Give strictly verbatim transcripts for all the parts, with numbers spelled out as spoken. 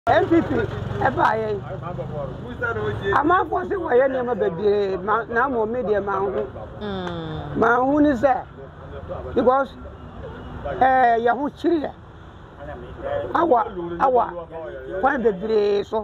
M P P eba ye ama for say we ye ma bebre na mo media ma hu mm ma hu ni say because eh ya hu chiri awa awa kwan bebre so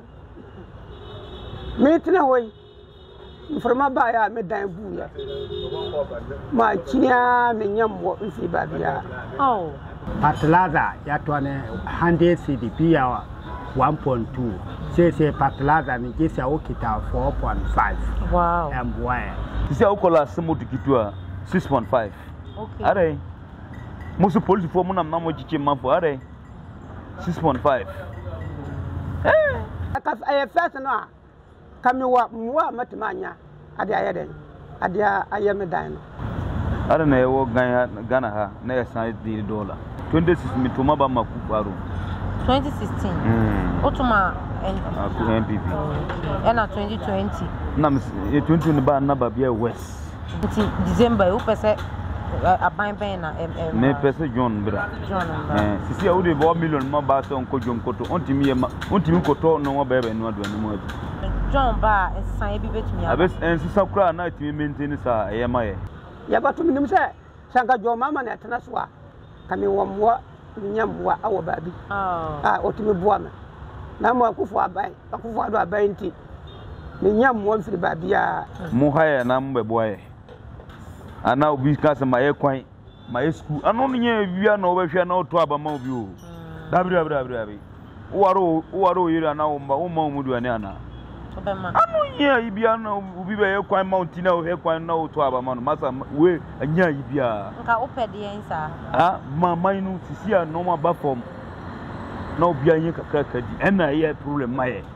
me tena hoy informa ba ya me dan bu ya ma chinia me nyambo nsi ba bia oh Patlaza ya twane one hundred C D P ya one point two. Say say Patlaza ni kesi ya ukita four point five. Wow. Mbwae. Sisi ya ukola simu tukitua six point five. Okay. Are. Musu polisi fo muna mnamo chiche mambo are. six point five. Eh. Akas aye first no kami wa mwa matimanya ade ayeden. Ade ayeme dan. Are na yewo Ghana ha na yesan di dollar. twenty-six mituma ba makuparo. twenty sixteen. Mm. Otuma M P P. And na twenty twenty. Na twenty ni ba na ba bia west. Until December u pese aban ben na em me pese John bra. John. Eh sisi ya udi four million ma ba so nko jom koto ontimi ma ontimi koto no wa ba ba no adu animu adu. John ba esan e bi betumi aba. Abes en sisa kura na timi maintain sa e ma ye. Ya batu minim se sanka jo mama na tena so a kami wo mo nyamwa awo babi ah ah otimi boa me na mo akufo aban akufo ado aban nti ni nyamwa mfiri babi a mu haya na mbe boye ana obi kasa ma ye kwan ma ye school ano nye bia na obehwe na oto aba ma obi o dabri dabri dabri abi uwaro uwaro yiri ana o mba o ma omudu ani ana obema ano nye bia na obi be ye kwan mountain na o he kwan na oto aba ma no masa we anya bia nka opede yen sa ah mama inu sisi a no ma ba form na obi anye kakra kadi ena ye problem ma ye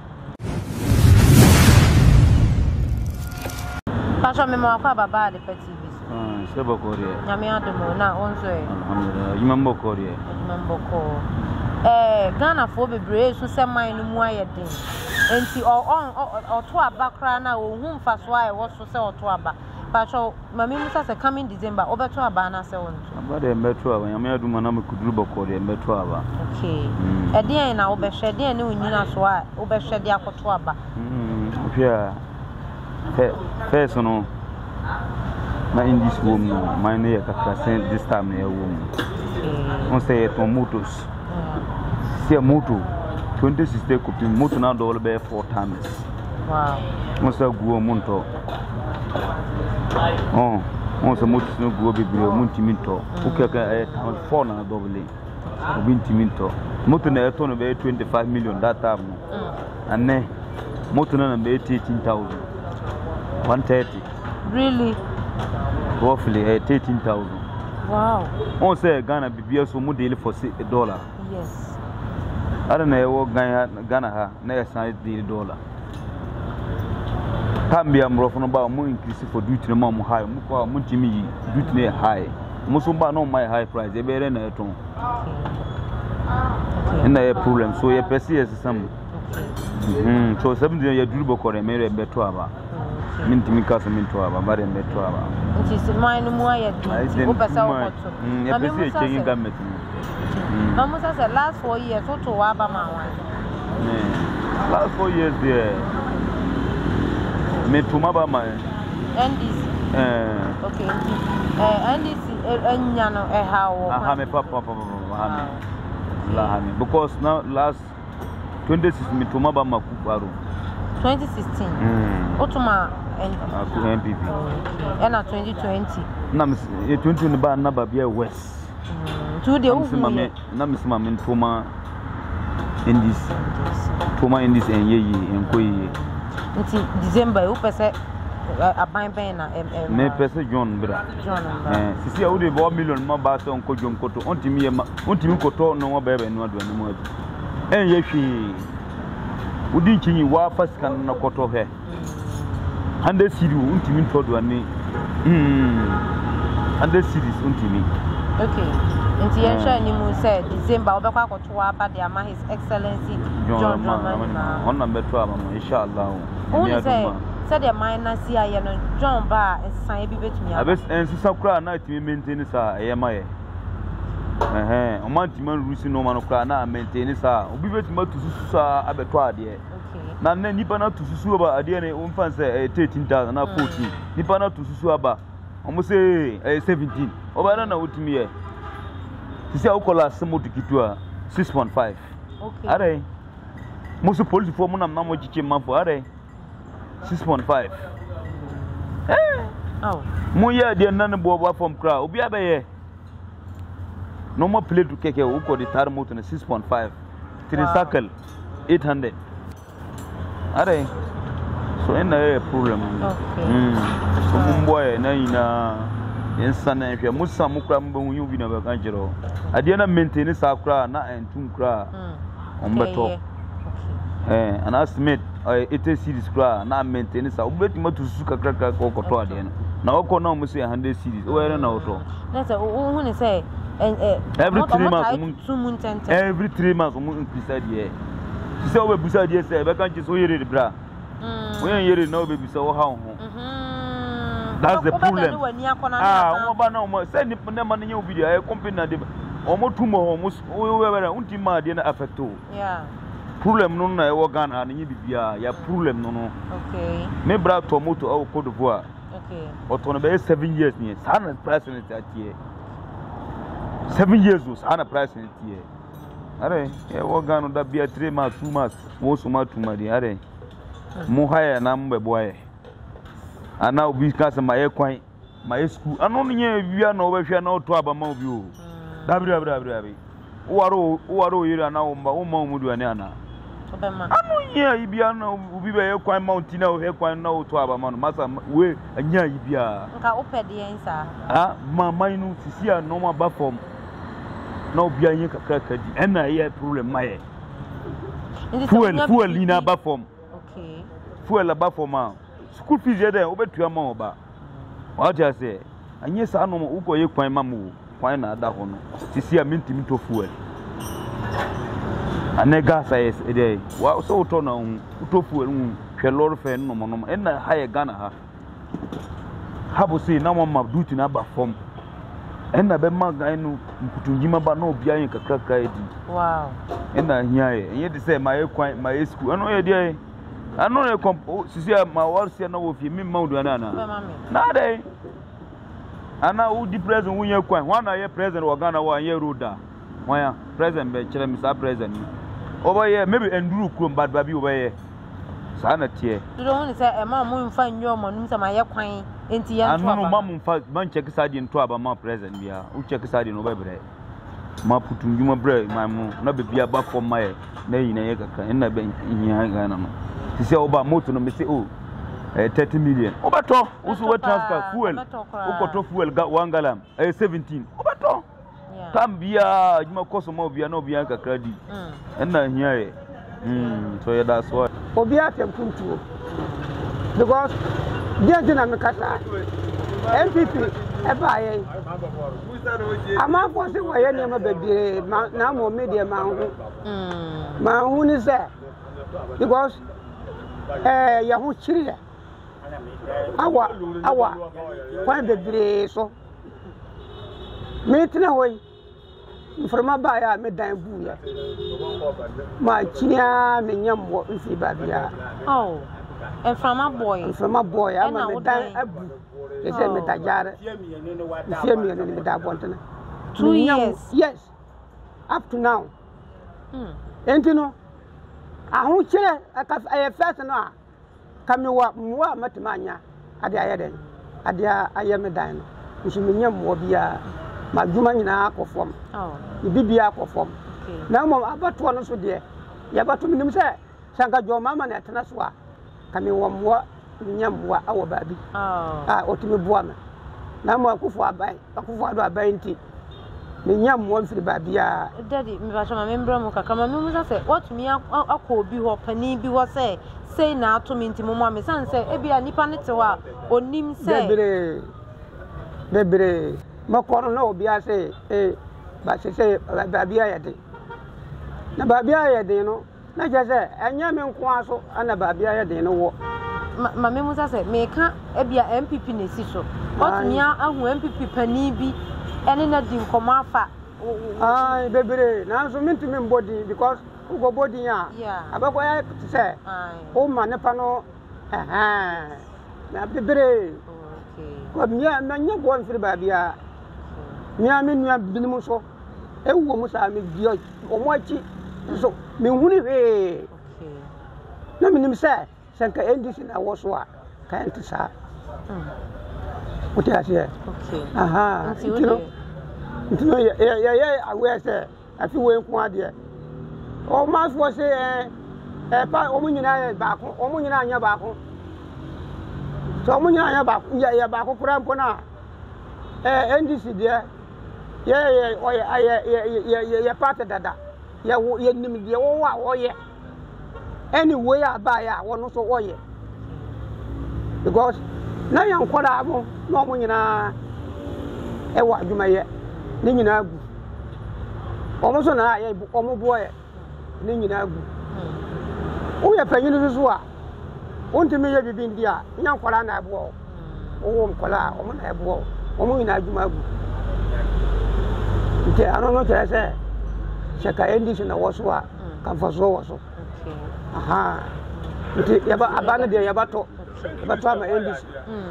pasha me ma kwa baba de petit bisu ah seba kore nyame adomo na onzo e alhamdulillah yimambo kore yimambo ko eh Ghana fo bebre so se man no mu ayeden enti o on oto abakra na ohun faso aye wo so se oto aba pacho mami musa se coming December obeto aba na se won abade meto aba nyame aduma na me kuduru bokore meto aba okay eden na obehwe den ne onyina so a obehwe de akoto aba mm ofia fe fe so no na in this room no mine ye kakra sen this time na room on say to motos se moto twenty-six day copy moto na do be four times wow on say guo monto oh on say moto no guo be bi o muntiminto o kaka e four na double o bintiminto moto na e to no be twenty-five million that time and ne moto na be eighteen thousand one thirty really roughly eighteen thousand wow on say Ghana bibia so mo daily for a dollar yes ara na yewo Ghana ha na yesan di dollar kambia mrofo no ba mo increase for duty no ma mo high mo ko mo timi duty na high mo so ba no my high price e bere na eton ina ye problem so ye pesi yes sam mhm so seven day ya duru bokore mere beto aba min timi kasa min to aba bare beto aba nti se man no mu ayeden o pesa o koto ya pesi e change government Mama said last four years so to aba ma wan last four years there me to maba ma N D C eh okay eh N D C enya no e ha wo aha me papa papa ha me la ha me because now last twenty-six me to maba ma kuparo twenty sixteen mm otuma M P P and na twenty twenty na me twenty ni ba na ba bia west two de u na me sima me toma in this toma in this en yeyi en koyi nti December u pese aban ben na em me pese John bra John eh sisi ya udi four million ma ba so nko jom koto ontimi ma ontimi koto no wa ba ba no adu animu adu en ye hwi udi chinyi wa faskan na koto he hande siri ontimi todo ani mm hande siri ontimi okay nti yen sha ni mu say December obekwa akoto aba de ama his excellency John Dramani on na beto ama inshallah o say said the minus here no John ba esan e bi betumi aba abes en sisa kura na timi maintain sa e ma ye eh o man ti man rusi no man kra na maintain sa obi beti ma tususu sa abeto ade okay na na nipa na tususu ba ade ne o mfa say thirteen thousand na fourteen nipa na tususu aba o say seventeen o ba na otimi ye sisi akola semo tikitu a six point five okay are musu police for mo na na mo chiche manfo are six point five eh oh mo ya de na ne bo bo from kra obi abeye no more play to keke u ko di tar moto na six point five tricycle eight hundred are so ina a problem okay mm so mo boy na ina insana hwe musa mo kra mo hu yubi na ba kan jiro ade na maintain sa kra na entum kra on beto eh an estimate eighty series kra na maintain sa obeti matusu kakra kakra ko to ade no na oko na mo say one hundred series o were na oto na say o hu ni say every three months every three months mo increase ade e say o be busa ade say be kan chi so yere bra mm o yen yere na o be busa o ha ho that's the problem ah o ba na o say ni na man nye obi dia e company na de o mo tumo ho mo o we we unti ma de na affecto yeah problem no na e wo Ghana na nye bibia ya problem no no okay me bra to moto o Cote d'Ivoire okay o to no be seven years ni sa na price ni tatie seven years o sa na price ni tie are e wo Ghana da bia three months two months wo so ma tuma di are mo haya na mbe boye ana obi ka se ma ye kwan ma ye school ano nye bia na obehwe na oto aba ma obi o dabira dabira dabira bi waro waro yira na o ma o ma mu duane ana obema ano nye bia na obi be ye kwan mountain na o he kwan na oto aba ma no masa we anya bia nka opede yen sa ah ma manu sisia no ma ba form na obi anye kakra kadi ena ye problem ma ye fuel fuel ina ba form okay fuel ba form ma school fees ye dey obetua ma oba what you say anye sa no uko ye kwan ma mu kwan na ada ho no sisi a mintimi to fuel anega sa yes e dey wa so to na to fuel mu hwe lor fe no mo no en na ha ye Ghana ha ha bo si na mo ma duty na ba form en na be ma ga enu mputunjima ba na obi anye kakra kakra edi wow en na hia ye ye de say ma ye kwan ma ye school eno ye dey ano ne kom sisi ma warsia na wo fi mi ma udu na na na dey ana u di president wunye kwan wana ye president wa Ghana wa ye roda wanya president be kire mi sa president oba ye maybe enduru krom bad babi oba ye sa na tie do woni say e ma mu mfa nyo mo num say ma ye kwan enti ye ntwa anu ma mu mfa man check sa di ntwa ba ma president bia u check sa di no ba bre ma putunjuma bre ma mu na be bia ba for ma ye na yina ye kaka ina be hia Ghana no sisi oba moto no me say oh eh thirty million obato usu we transfer fuel ukoto fuel ga one gallon eh seventeen obato tambia juma koso mo bia no bia kakra di na hia e mm so yeah that's why obi atempuntuo because dey na me kasa N P P e ba ye ama for se wa ye ne ma bebie na mo media ma hu mm ma hu ni se because eh ya hu chiri awa awa kwan bebre so meeting hoy informa ba ya me dan bu ya ma chinia me nyambo nsi ba bia oh informa boy informa boy ama me dan abu e se me tajare se me ne me da bontana two years yes up to now hmm entino ahu chere aka e first no a kamiwa mwa matimanya ade ayeden ade ayeme dan no nshiminya mwo bia maduma nyina akofom oh bibia akofom okay na mo abato no so de ya bato minim se sanka jo mama na tena so a kamiwa mwa nyamwa awo babi oh ah otimi boa me na mo akufo abai akufo ado abai nti ni nyamwa mfiri babia daddy me ba chama membro mo kaka ma me musa se watumi akọ obi ho pani bi ho se sei na atomi nti mo ma me san se e bia nipa ne te wa onim se debre debre makoro na obi ase eh ba se se babia ya de na babia ya de no na je se enya me nko aso ana babia ya de no wo ma me musa se me ka e bia M P P ne si so watumi ahu M P P pani bi ene na di nkoma afa ah bebre na so minti me body because we go body ya abako ya say o ma ne pa no eh eh na bebre okay ko mia na nya go mfiri ba bia mia me nua binimu so ewo mu sa me dio o mo achi so me huni he okay na minim say senka N D C na wo so a kan ti sa What is it? Okay. Aha. You know, you know, yeah, yeah, yeah. I wear say. I feel we nko ade. O mas for say eh eh pa o munyina ba ko, o munyina anya ba ko. So o munyina anya ba ko, ya ya ba ko kura mpo na. Eh N D C there. Yeah, yeah, o yeah, yeah, yeah, yeah, yeah, part dada. Yeah, ye nim de wo wa wo ye. Anyway, aba ya, wo no so wo ye. Because na yan kwara abo no mo nyina e wa adwuma ye ni nyina agu omo so na ye omo boye ni nyina agu o ye panyin susu a ontimi ye bibi ndi a yan kwara na abo o wo kwara omo na abo omo nyina adwuma agu nke ano no tere se cheka N D C na wo so a kan fa so wo so okay aha nke yaba abana de yaba to but I'm N D C.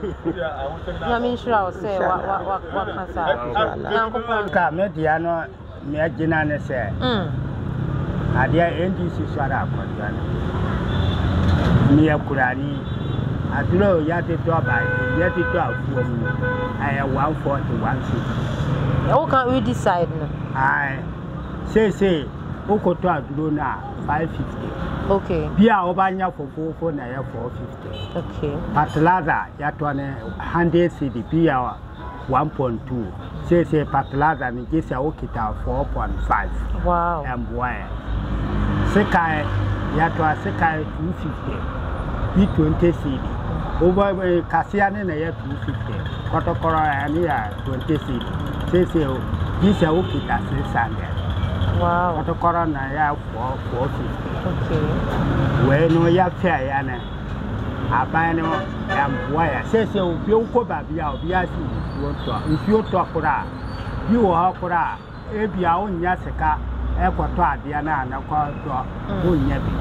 I mean, sure, I'll say what what what can say. Uncle Panka, me Diano, me Jinane say. I dear N D C Swara Kwanjana. Me a Kurani. I know Yati Toba, Yati Toba for me. I have one forty one sixty. How can we decide? I say, say, Okoto Luna five fifty. Okay. Bia Obanya for four for na four fifty. Okay. Patlaza yatwane hundred C D Bia one point two. Say say Patlaza ni gisa okita four point five. Wow. And boy. Sekai yatwa sekai two fifty. B twenty C D. Over Kasiane na ya two fifty. Kotokoro ani ya twenty C D. Say say gisa okita six hundred. Wow. What a corona, yeah, four, four fifty. Okay. When we are fair, Yana, I buy no and wire. Say so, you go back, you are if you talk for that, you are for that. If you are on Yasaka, Equator, Diana, and a call to Bunyabi.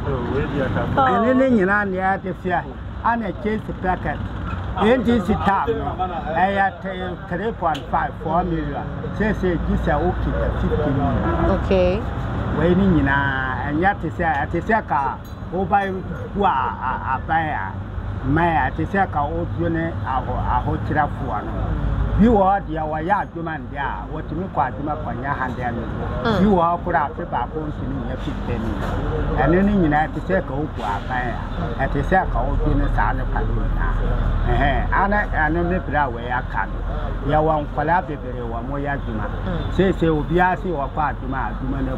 And then you know, the atmosphere, and a case packet. N D C tab, I had three point five four million. Say, say, this is okay, fifty million. Okay. Waiting in a and yet to say at the Saka, oh, by a buyer, my at the Saka, old unit, a hotel for you are the Awaya Duman there, what you call Duma on your hand. You are put out the back home to me fifteen. And then in United States, oh, buyer at the Saka, old unit, and a Paluna. Eh, Anna, and no matter where I can. You won't collaborate or more Yaduma. Say, say, Obiasi or part Duma, Duma.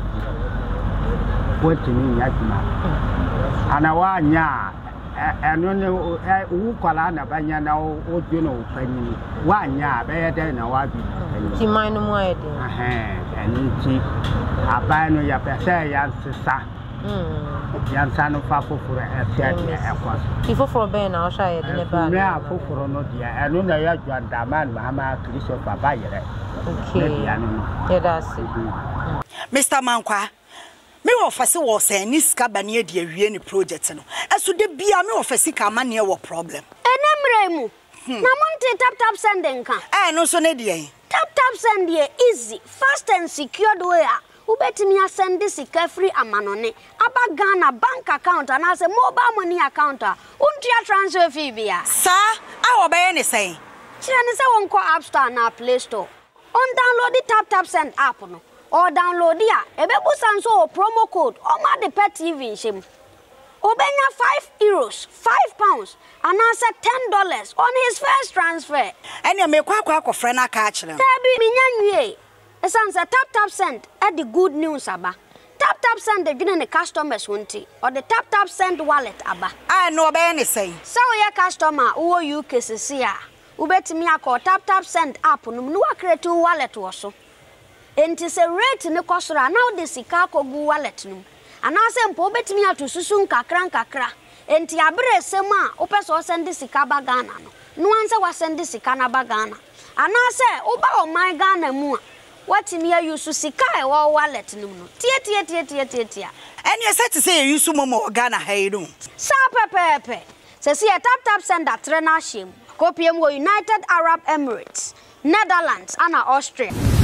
What to me, Yaduma. And I want ya. And when you call Anna Banyana or you know, one ya better than a wabi. She mind no more. And in cheap, I buy no ya per se, Yansa. Yansan of Papa for a set. If for Ben, I'll shy it in a bag. Yeah, for no dear. I don't know yet, you are the man, Mamma, Christopher Bayer. Okay, yeah, that's it. Mister Mankwa. Me office was saying this cabane de any project no. As to the bia me office ka mane wo problem. Enemremu. Na monte tap tap sending kan. Eh no so ne de. Tap tap send dey easy, fast and secured way. Ubetimi send this free amanone. Aba Ghana bank account and as a mobile money account. Untia transfer fee bia. Sir, I will buy any say. Chirani say won call App Store na Play Store. On download the tap tap send app no. Or download ya, ebebu sanso promo code or ma the pet T V shim. Obenya five euros, five pounds, and answer ten dollars on his first transfer. And you make quack of friend a catch them. Tabi minyanwe. A sans a tap tap send at the good news aba. Tap tap send the giving the customers won't or the tap tap send wallet aba. I know about anything. So your customer who you cases here. Ubet me a call tap tap send app no no create wallet also. Enti se rate ne kosora now the sika kogu wallet no anase mpo betimi atosusu nkakra nkakra enti abere sema opeso send sika ba Ghana no no anse wa send sika na ba Ghana anase oba o my Ghana mu watimi ayusu sika e wo wallet no no tie tie tie tie tie tie and you said to say you use momo Ghana hayru sa pepepe se si tap tap send that trena shim kopiem wo United Arab Emirates Netherlands and Austria